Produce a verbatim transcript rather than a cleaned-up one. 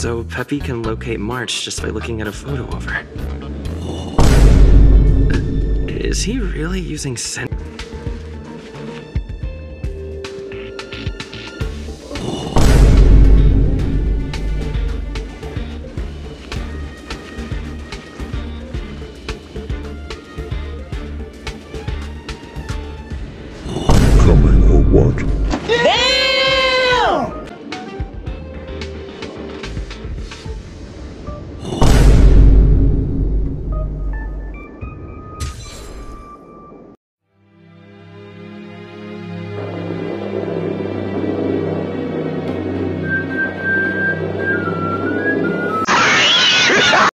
So Peppy can locate March just by looking at a photo of her. Uh, is he really using sen-